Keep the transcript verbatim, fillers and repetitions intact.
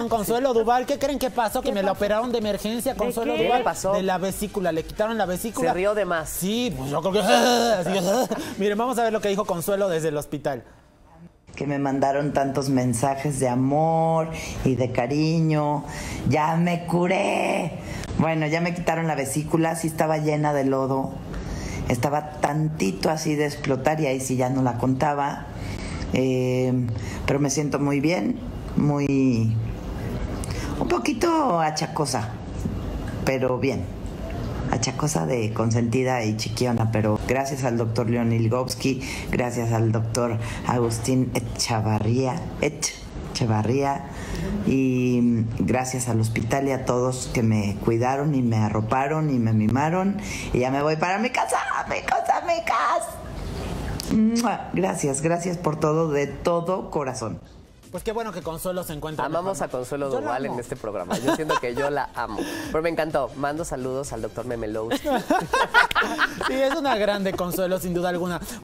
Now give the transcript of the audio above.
con Consuelo Duval. ¿Qué creen que pasó? Que me la operaron de emergencia, Consuelo qué? Duval. ¿Qué pasó? De la vesícula, le quitaron la vesícula. Se rió de más. Sí, pues yo creo que... Así, miren, vamos a ver lo que dijo Consuelo desde el hospital. Que me mandaron tantos mensajes de amor y de cariño. ¡Ya me curé! Bueno, ya me quitaron la vesícula, sí estaba llena de lodo. Estaba tantito así de explotar y ahí sí ya no la contaba. Eh, pero me siento muy bien, muy... un poquito achacosa, pero bien. Achacosa de consentida y chiquiona, pero gracias al doctor Leonid Ligovsky, gracias al doctor Agustín Echavarría, Echavarría, y gracias al hospital y a todos que me cuidaron y me arroparon y me mimaron, y ya me voy para mi casa, mi casa, mi casa. Gracias, gracias por todo, de todo corazón. Pues qué bueno que Consuelo se encuentra Amamos mejor. a Consuelo Yo la Duval amo. en este programa. Yo siento que yo la amo. Pero me encantó. Mando saludos al doctor Memelowski. Sí, es una grande Consuelo, sin duda alguna.